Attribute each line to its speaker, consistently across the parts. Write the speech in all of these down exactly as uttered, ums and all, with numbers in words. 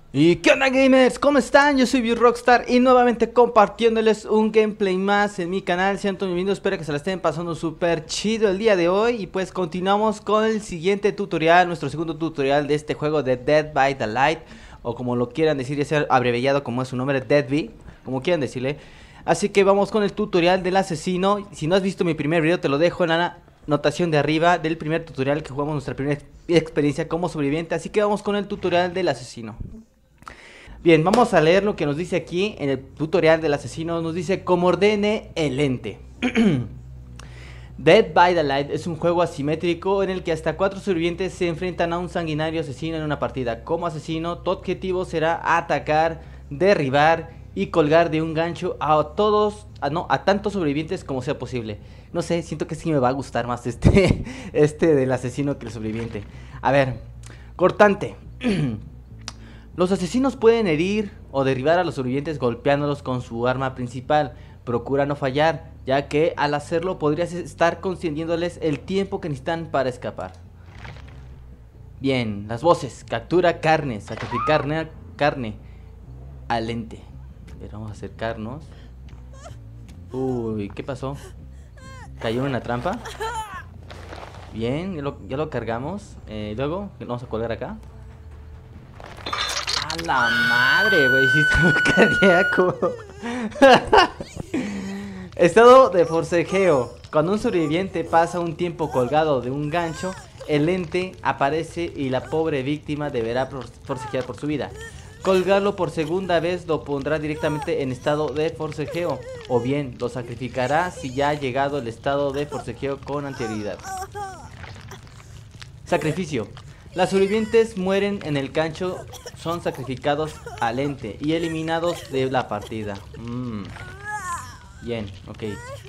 Speaker 1: ¿Y qué onda, gamers? ¿Cómo están? Yo soy Rockstar y nuevamente compartiéndoles un gameplay más en mi canal. Sean todos bienvenidos, espero que se la estén pasando súper chido el día de hoy. Y pues continuamos con el siguiente tutorial, nuestro segundo tutorial de este juego de Dead by Daylight, o como lo quieran decir, ya sea abreviado como es su nombre, Deadby, como quieran decirle. Así que vamos con el tutorial del asesino. Si no has visto mi primer video, te lo dejo en la notación de arriba del primer tutorial que jugamos, nuestra primera experiencia como sobreviviente. Así que vamos con el tutorial del asesino. Bien, vamos a leer lo que nos dice aquí en el tutorial del asesino. Nos dice: como ordene el ente. Dead by Daylight es un juego asimétrico en el que hasta cuatro sobrevivientes se enfrentan a un sanguinario asesino en una partida. Como asesino, tu objetivo será atacar, derribar y colgar de un gancho a todos, a, no, a tantos sobrevivientes como sea posible. No sé, siento que sí me va a gustar más este, este del asesino que el sobreviviente. A ver, cortante. Los asesinos pueden herir o derribar a los sobrevivientes golpeándolos con su arma principal. Procura no fallar, ya que al hacerlo podrías estar concediéndoles el tiempo que necesitan para escapar. Bien, las voces: captura carne, sacrificar carne al ente. A ver, vamos a acercarnos. Uy, ¿qué pasó? ¿Cayó en una trampa? Bien, ya lo, ya lo cargamos. eh, Luego, vamos a colgar acá. A la madre, güey, sí está muy cardíaco. Estado de forcejeo. Cuando un sobreviviente pasa un tiempo colgado de un gancho, el ente aparece y la pobre víctima deberá forcejear por su vida. Colgarlo por segunda vez lo pondrá directamente en estado de forcejeo, o bien lo sacrificará si ya ha llegado el estado de forcejeo con anterioridad. Sacrificio. Las sobrevivientes mueren en el gancho, son sacrificados al ente y eliminados de la partida. Mm. Bien, ok.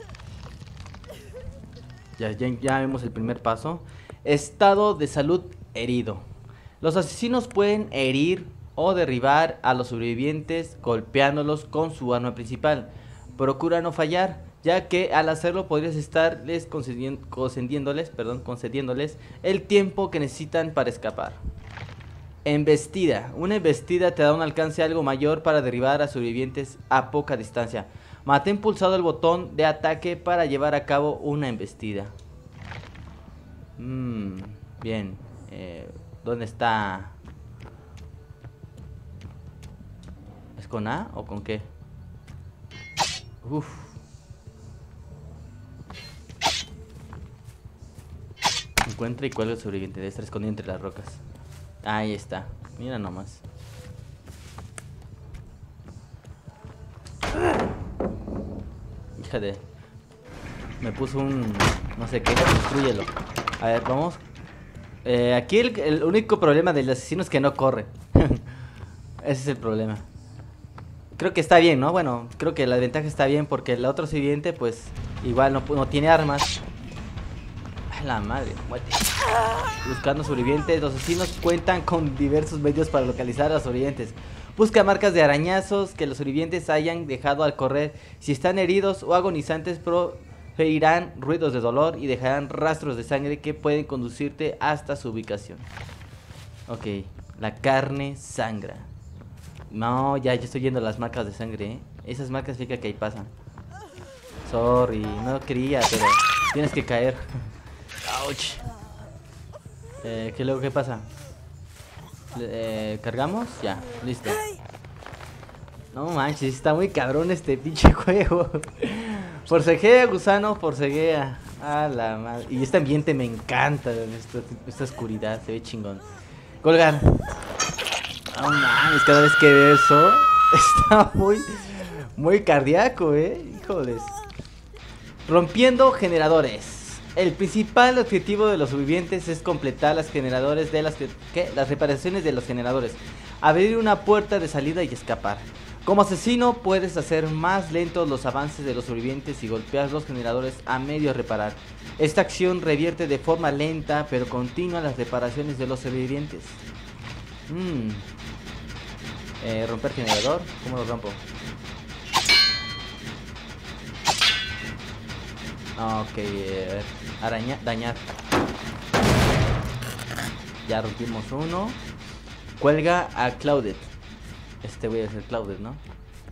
Speaker 1: Ya, ya, ya vemos el primer paso. Estado de salud herido. Los asesinos pueden herir o derribar a los sobrevivientes golpeándolos con su arma principal. Procura no fallar, ya que al hacerlo podrías estarles concediendo, concediéndoles, perdón, concediéndoles el tiempo que necesitan para escapar. Embestida. Una embestida te da un alcance algo mayor para derribar a sobrevivientes a poca distancia. Mantén pulsado el botón de ataque para llevar a cabo una embestida. Mm, bien. Eh, ¿Dónde está? ¿Es con A o con qué? Uff. Encuentra y cuelga el sobreviviente. Debe estar escondido entre las rocas. Ahí está. Mira nomás. Híjole. Me puso un... no sé qué. Destrúyelo. A ver, vamos. Eh, aquí el, el único problema del asesino es que no corre. Ese es el problema. Creo que está bien, ¿no? Bueno, creo que la ventaja está bien porque el otro sobreviviente pues igual no, no tiene armas. A la madre, muerte. Buscando sobrevivientes. Los asesinos cuentan con diversos medios para localizar a los sobrevivientes. Busca marcas de arañazos que los sobrevivientes hayan dejado al correr. Si están heridos o agonizantes, proferirán ruidos de dolor y dejarán rastros de sangre que pueden conducirte hasta su ubicación. Ok, la carne sangra. No, ya, ya estoy viendo las marcas de sangre, ¿eh? Esas marcas significa que ahí pasan. Sorry, no quería, pero tienes que caer. Ouch. Eh, ¿qué luego qué pasa? Eh, ¿Cargamos? Ya, listo. No manches, está muy cabrón este pinche juego. Forcejea, gusano, forcejea. A la madre. Y este ambiente me encanta, esta, esta oscuridad, se ve chingón. Colgar. No mames, cada vez que veo eso está muy, muy cardíaco, eh. Híjoles. Rompiendo generadores. El principal objetivo de los sobrevivientes es completar las generadores de las ¿qué? las reparaciones de los generadores, abrir una puerta de salida y escapar. Como asesino puedes hacer más lentos los avances de los sobrevivientes y golpear los generadores a medio reparar. Esta acción revierte de forma lenta pero continua las reparaciones de los sobrevivientes. Mm. Eh, romper generador, ¿cómo lo rompo? Ok, eh, araña, dañar. Ya rompimos uno. Cuelga a Claudette. Este voy a ser Clouded, ¿no?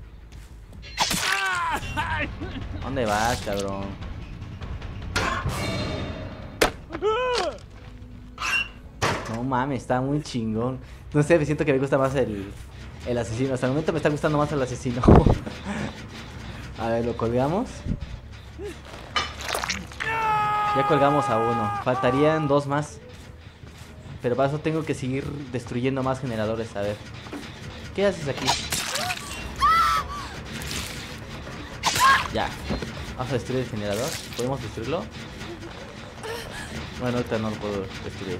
Speaker 1: ¿Dónde vas, cabrón? No mames, está muy chingón. No sé, me siento que me gusta más el, el asesino. Hasta el momento me está gustando más el asesino. A ver, lo colgamos. Ya colgamos a uno. Faltarían dos más. Pero para eso tengo que seguir destruyendo más generadores. A ver. ¿Qué haces aquí? Ya. Vamos a destruir el generador. ¿Podemos destruirlo? Bueno, ahorita no lo puedo destruir.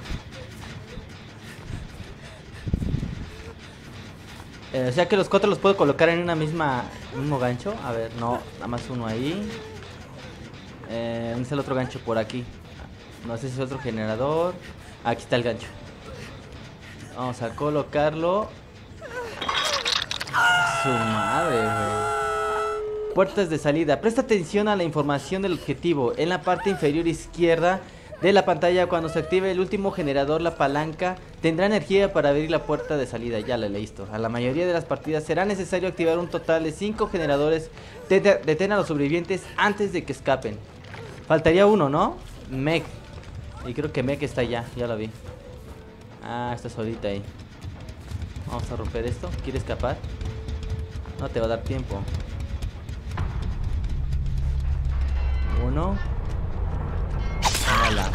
Speaker 1: Eh, o sea que los cuatro los puedo colocar en una misma mismo gancho. A ver, no, nada más uno ahí. Eh, ¿Dónde está el otro gancho? Por aquí. No sé si es otro generador. Aquí está el gancho. Vamos a colocarlo. Su madre, güey. Puertas de salida. Presta atención a la información del objetivo. En la parte inferior izquierda de la pantalla, cuando se active el último generador, la palanca tendrá energía para abrir la puerta de salida. Ya la leí esto. A la mayoría de las partidas será necesario activar un total de cinco generadores. Detén a los sobrevivientes antes de que escapen. Faltaría uno, ¿no? Meg. Y creo que Meg está allá, ya lo vi. Ah, está solita ahí. Vamos a romper esto. ¿Quiere escapar? No te va a dar tiempo. Uno. Tómala.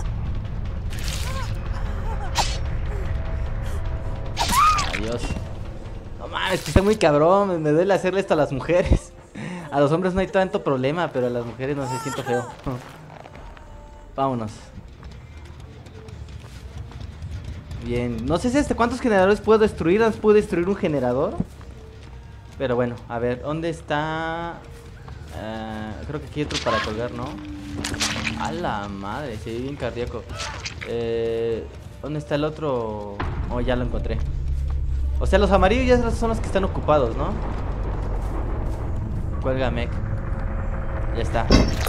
Speaker 1: Adiós. No mames, que está muy cabrón. Me duele hacerle esto a las mujeres. A los hombres no hay tanto problema, pero a las mujeres no se siento feo. Vámonos. Bien, no sé si hasta cuántos generadores puedo destruir. ¿Antes puedo destruir un generador? Pero bueno, a ver, ¿dónde está? Uh, creo que aquí hay otro para colgar, ¿no? A la madre, se ve bien cardíaco. eh, ¿Dónde está el otro? Oh, ya lo encontré. O sea, los amarillos ya son los que están ocupados, ¿no? Cuelga, Meg. Ya está.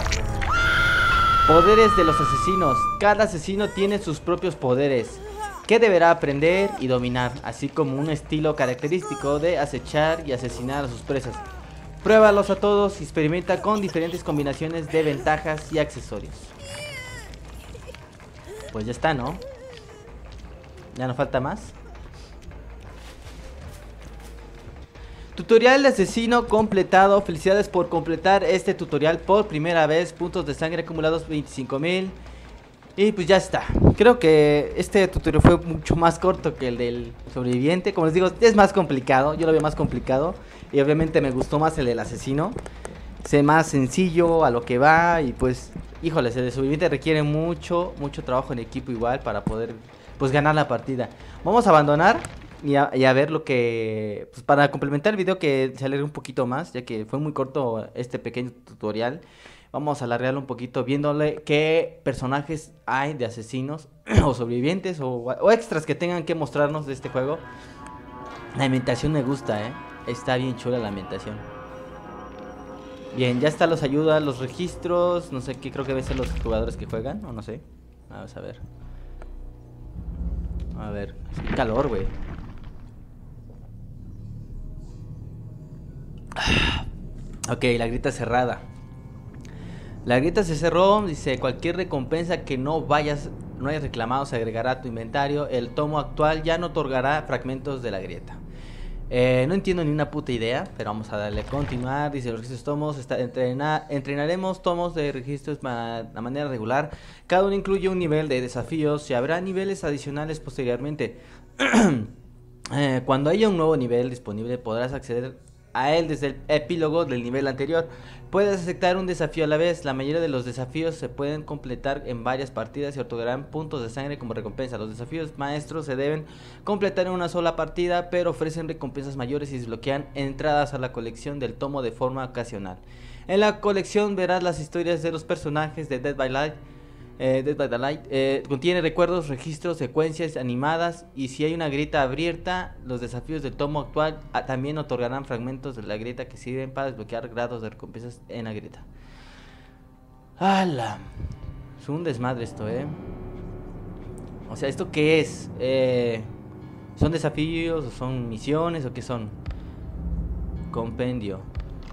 Speaker 1: Poderes de los asesinos. Cada asesino tiene sus propios poderes que deberá aprender y dominar, así como un estilo característico de acechar y asesinar a sus presas. Pruébalos a todos y experimenta con diferentes combinaciones de ventajas y accesorios. Pues ya está, ¿no? Ya no falta más. Tutorial de asesino completado. Felicidades por completar este tutorial por primera vez. Puntos de sangre acumulados veinticinco mil. Y pues ya está. Creo que este tutorial fue mucho más corto que el del sobreviviente. Como les digo, es más complicado. Yo lo veo más complicado. Y obviamente me gustó más el del asesino. Sé más sencillo, a lo que va. Y pues, híjoles, el de sobreviviente requiere mucho, mucho trabajo en equipo igual para poder, pues, ganar la partida. Vamos a abandonar y a, y a ver lo que, pues, para complementar el video que se alargue un poquito más, ya que fue muy corto este pequeño tutorial. Vamos a alargarlo un poquito viéndole qué personajes hay de asesinos o sobrevivientes o, o extras que tengan que mostrarnos de este juego. La ambientación me gusta, eh. Está bien chula la ambientación. Bien, ya está los ayudas, los registros. No sé qué, creo que deben ser los jugadores que juegan, o no sé. Vamos a ver. A ver, qué calor, güey. Ok, la grieta cerrada. La grieta se cerró, dice, cualquier recompensa que no vayas, no hayas reclamado se agregará a tu inventario. El tomo actual ya no otorgará fragmentos de la grieta. Eh, no entiendo ni una puta idea, pero vamos a darle a continuar. Dice, los registros tomos, está, entrena, entrenaremos tomos de registros de manera regular. Cada uno incluye un nivel de desafíos y habrá niveles adicionales posteriormente. eh, cuando haya un nuevo nivel disponible podrás acceder a él desde el epílogo del nivel anterior. Puedes aceptar un desafío a la vez. La mayoría de los desafíos se pueden completar en varias partidas y otorgarán puntos de sangre como recompensa. Los desafíos maestros se deben completar en una sola partida, pero ofrecen recompensas mayores y desbloquean entradas a la colección del tomo de forma ocasional. En la colección verás las historias de los personajes de Dead by Light. Eh, Dead by the Light eh, contiene recuerdos, registros, secuencias animadas, y si hay una grieta abierta, los desafíos del tomo actual ah, también otorgarán fragmentos de la grieta que sirven para desbloquear grados de recompensas en la grieta. ¡Hala! Es un desmadre esto, ¿eh? O sea, ¿esto qué es? Eh, ¿Son desafíos o son misiones o qué son? Compendio.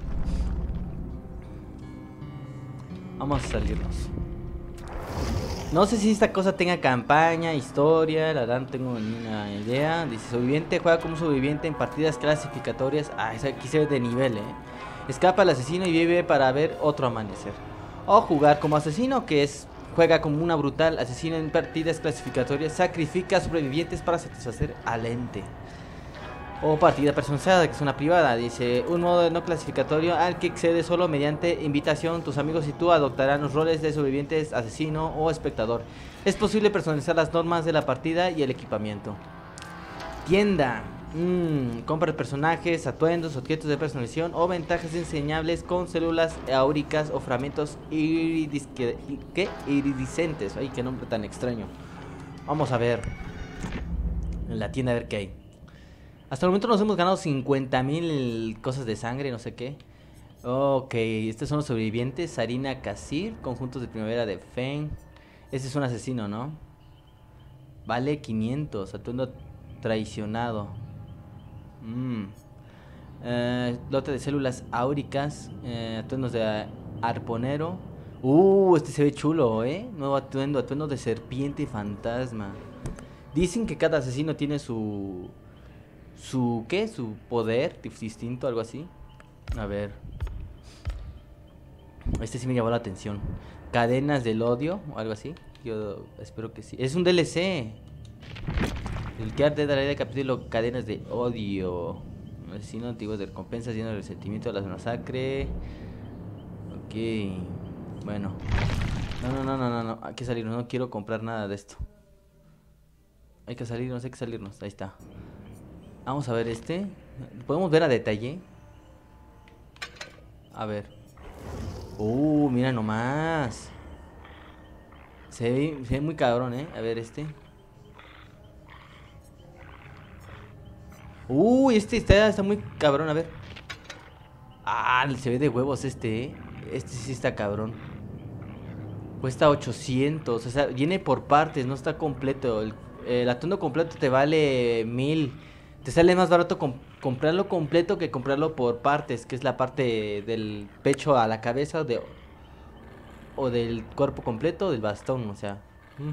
Speaker 1: Vamos a salirnos. No sé si esta cosa tenga campaña, historia, la verdad no tengo ni una idea. Dice, sobreviviente, juega como sobreviviente en partidas clasificatorias. Ah, esa aquí se ve de nivel, eh. Escapa al asesino y vive para ver otro amanecer. O jugar como asesino, que es, juega como una brutal asesino en partidas clasificatorias. Sacrifica a sobrevivientes para satisfacer al ente. O partida personalizada, que es una privada. Dice, un modo no clasificatorio al que accede solo mediante invitación. Tus amigos y tú adoptarán los roles de sobrevivientes, asesino o espectador. Es posible personalizar las normas de la partida y el equipamiento. Tienda. Mmm, compra personajes, atuendos, objetos de personalización o ventajas enseñables con células áuricas o fragmentos iridis ¿qué? iridiscentes. Ay, qué nombre tan extraño. Vamos a ver en la tienda a ver qué hay. Hasta el momento nos hemos ganado cincuenta mil cosas de sangre, no sé qué. Ok, estos son los sobrevivientes. Sarina Kasir, conjuntos de primavera de Feng. Este es un asesino, ¿no? Vale quinientos, atuendo traicionado. Mm. Eh, lote de células áuricas. Eh, atuendos de arponero. Uh, este se ve chulo, ¿eh? Nuevo atuendo, atuendo de serpiente fantasma. Dicen que cada asesino tiene su... Su, ¿qué? Su poder distinto, algo así. A ver. Este sí me llamó la atención. Cadenas del odio, o algo así. Yo espero que sí. Es un D L C. El que arte dará de capítulo Cadenas de odio. Asesino antiguos de recompensas lleno de resentimiento de la masacre. Ok. Bueno. No, no, no, no, no, no. Hay que salirnos. No quiero comprar nada de esto. Hay que salirnos, hay que salirnos. Ahí está. Vamos a ver este. ¿Podemos ver a detalle? A ver. Uh, mira nomás. Se ve, se ve muy cabrón, eh. A ver este. Uy, uh, este está, está muy cabrón, a ver. Ah, se ve de huevos este, eh. Este sí está cabrón. Cuesta ochocientos. O sea, viene por partes, no está completo. El, el atuendo completo te vale mil. Te sale más barato comp comprarlo completo que comprarlo por partes, que es la parte del pecho a la cabeza de, o del cuerpo completo, del bastón, o sea. Mm.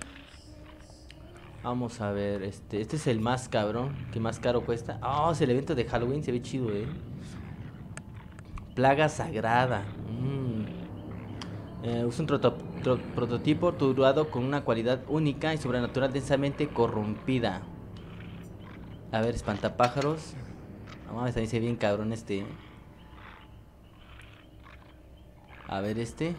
Speaker 1: Vamos a ver, este este es el más cabrón, que más caro cuesta. Ah, oh, es el evento de Halloween, se ve chido, eh. Plaga sagrada. Mm. Eh, usa un prototipo torturado con una cualidad única y sobrenatural densamente corrompida. A ver, espantapájaros. No mames, también se ve bien cabrón este. A ver este.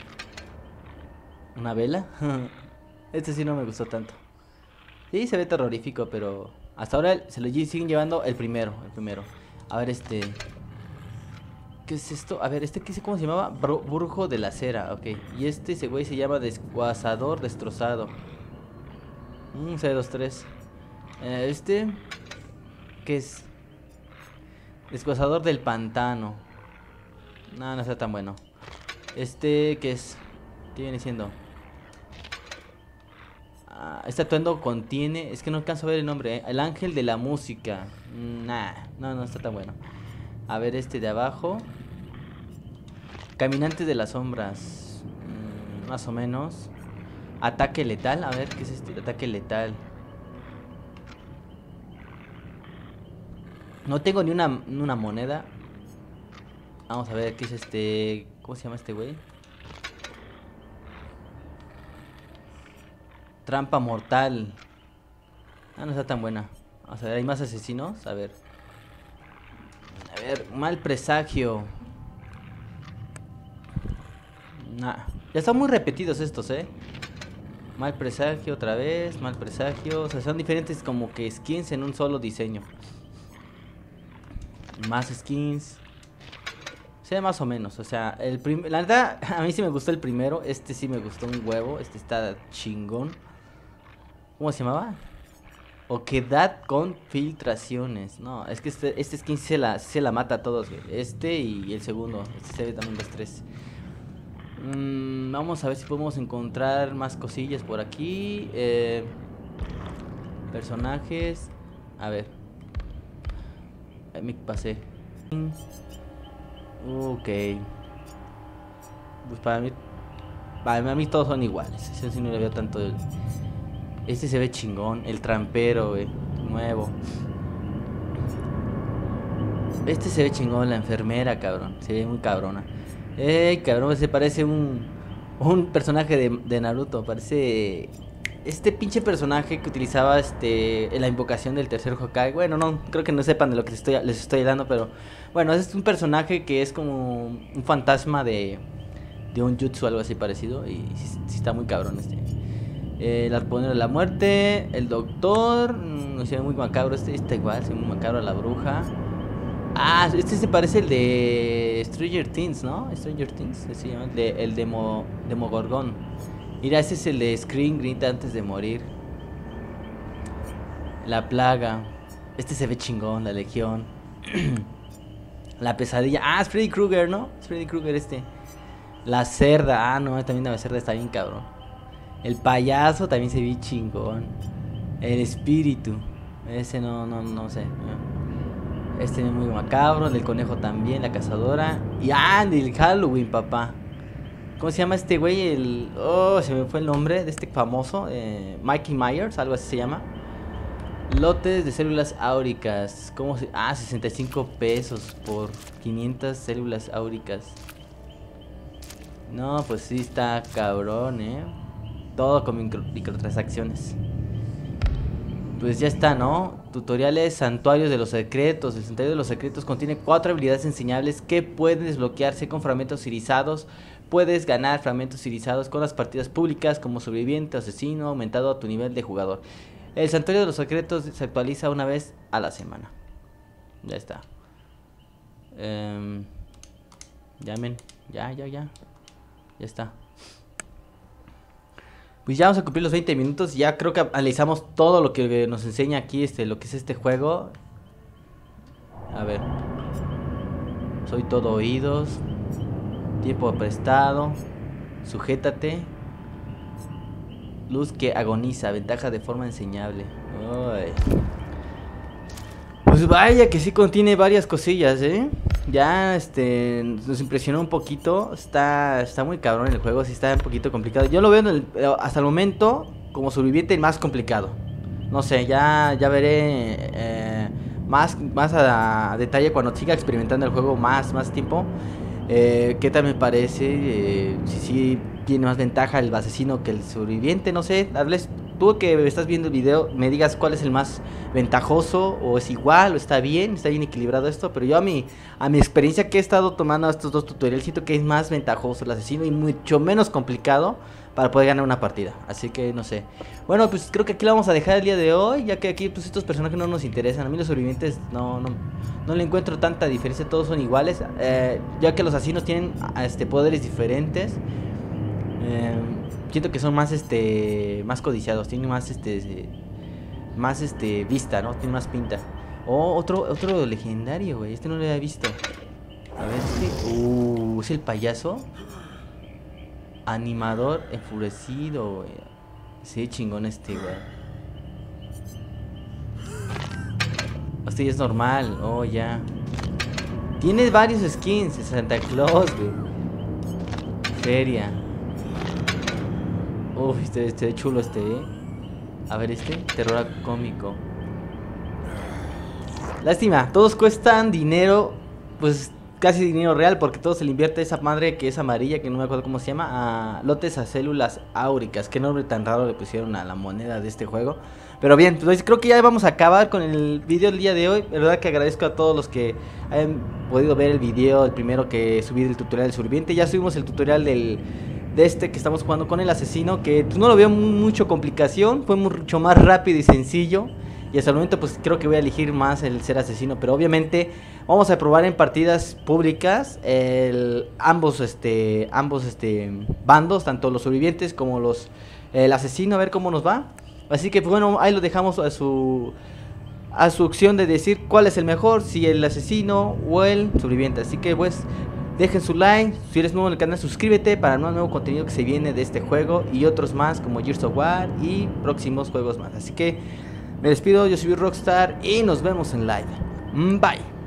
Speaker 1: Una vela. Este sí no me gustó tanto. Sí, se ve terrorífico, pero hasta ahora se lo siguen llevando el primero, el primero. A ver este. ¿Qué es esto? A ver, este qué sé cómo se llamaba. Bru Brujo de la cera, ok. Y este, ese güey se llama Desguazador destrozado. Mmm, C dos tres. Eh, este. ¿Qué es? Desguazador del pantano. No, no está tan bueno. Este, ¿qué es? ¿Qué viene siendo? Ah, este atuendo contiene... Es que no alcanzo a ver el nombre, ¿eh? El ángel de la música. Nah, no, no está tan bueno. A ver este de abajo. Caminante de las sombras. Mm, más o menos. Ataque letal. A ver, ¿qué es este? Ataque letal. No tengo ni una, una moneda. Vamos a ver qué es este. ¿Cómo se llama este güey? Trampa mortal. Ah, no está tan buena. Vamos a ver, hay más asesinos. A ver. A ver, mal presagio. Nah. Ya están muy repetidos estos, eh. Mal presagio otra vez. Mal presagio. O sea, son diferentes como que skins en un solo diseño. Más skins. O sea, más o menos. O sea, el prim la verdad, a mí sí me gustó el primero. Este sí me gustó un huevo. Este está chingón. ¿Cómo se llamaba? Oquedad con filtraciones. No, es que este, este skin se la, se la mata a todos, güey. Este y el segundo. Este se ve también los tres. Mm, vamos a ver si podemos encontrar más cosillas por aquí. Eh, personajes. A ver. Ahí me pasé. Ok. Pues para mí, para mí todos son iguales. Ese sí no le veo tanto. El... Este se ve chingón. El trampero, güey. Nuevo. Este se ve chingón. La enfermera, cabrón. Se ve muy cabrona. Ey, cabrón. Se parece un, un personaje de, de Naruto. Parece... Este pinche personaje que utilizaba este en la invocación del tercer Hokage. Bueno, no, creo que no sepan de lo que les estoy, les estoy hablando, pero bueno, es un personaje que es como un fantasma de, de un jutsu, algo así parecido. Y sí, sí está muy cabrón este. Eh, el arponero de la muerte, el doctor, no sé, muy macabro. Este está igual, se ve muy macabro. La bruja. Ah, este se parece el de Stranger Things, ¿no? Stranger Things, se llama, el, de, el Demo, Demogorgon. Mira, ese es el de Scream, grita antes de morir. La plaga. Este se ve chingón, la legión. La pesadilla. Ah, es Freddy Krueger, ¿no? Es Freddy Krueger este. La cerda. Ah, no, también la cerda está bien cabrón. El payaso también se ve chingón. El espíritu. Ese no, no, no sé. Este es muy macabro. El del conejo también, la cazadora. Y ah, el Halloween, papá. ¿Cómo se llama este güey? El... Oh, se me fue el nombre de este famoso. Eh, Mikey Myers, algo así se llama. Lotes de células áuricas. ¿Cómo se...? Ah, sesenta y cinco pesos por quinientas células áuricas. No, pues sí está cabrón, eh. Todo con micro, microtransacciones. Pues ya está, ¿no? Tutoriales, santuarios de los secretos. El santuario de los secretos contiene cuatro habilidades enseñables que pueden desbloquearse con fragmentos irisados. Puedes ganar fragmentos irisados con las partidas públicas como sobreviviente o asesino, aumentado a tu nivel de jugador. El santuario de los secretos se actualiza una vez a la semana. Ya está. Um, llamen. Ya, ya, ya. Ya está. Pues ya vamos a cumplir los veinte minutos. Ya creo que analizamos todo lo que nos enseña aquí, este, lo que es este juego. A ver. Soy todo oídos. Tiempo prestado. Sujétate. Luz que agoniza. Ventaja de forma enseñable. Uy. Pues vaya que sí contiene varias cosillas, ¿eh? Ya este nos impresionó un poquito. Está, está muy cabrón el juego. Sí está un poquito complicado. Yo lo veo en el, hasta el momento como sobreviviente más complicado. No sé, ya, ya veré eh, más, más a, a detalle cuando siga experimentando el juego más, más tiempo. Eh, ¿Qué tal me parece? Eh, si sí tiene más ventaja el asesino que el sobreviviente, no sé. Hables, tú que estás viendo el video, me digas cuál es el más ventajoso, o es igual, o está bien, está bien equilibrado esto. Pero yo a mi, a mi experiencia que he estado tomando estos dos tutoriales, siento que es más ventajoso el asesino y mucho menos complicado para poder ganar una partida. Así que no sé. Bueno, pues creo que aquí lo vamos a dejar el día de hoy, ya que aquí pues estos personajes no nos interesan. A mí los sobrevivientes no, no, no le encuentro tanta diferencia, todos son iguales. eh, Ya que los asesinos tienen este, poderes diferentes. eh, Siento que son más este más codiciados, tienen más este más este vista, ¿no? Tienen más pinta. Oh, otro otro legendario, güey. Este no lo había visto. A ver, este. Uh, es el payaso. Animador enfurecido, güey. Sí, chingón este, güey. Este ya es normal. Oh, ya. Tiene varios skins. Santa Claus, güey. Feria. Uf, este, este chulo este, eh. A ver este, terror cómico. Lástima, todos cuestan dinero. Pues casi dinero real, porque todo se le invierte a esa madre que es amarilla, que no me acuerdo cómo se llama. A lotes a células áuricas. Qué nombre tan raro le pusieron a la moneda de este juego. Pero bien, pues creo que ya vamos a acabar con el video del día de hoy. La verdad que agradezco a todos los que hayan podido ver el video, el primero que subí del tutorial del sobreviviente. Ya subimos el tutorial del... de este que estamos jugando con el asesino, que pues, no lo veo mucho complicación, fue mucho más rápido y sencillo. Y hasta el momento pues creo que voy a elegir más el ser asesino, pero obviamente vamos a probar en partidas públicas el, ambos este ambos este bandos, tanto los sobrevivientes como los el asesino, a ver cómo nos va. Así que pues, bueno, ahí lo dejamos a su a su opción de decir cuál es el mejor, si el asesino o el sobreviviente. Así que pues dejen su like, si eres nuevo en el canal suscríbete para un nuevo contenido que se viene de este juego y otros más como Gears of War y próximos juegos más. Así que Me despido, yo soy Rockstar y nos vemos en live. Bye.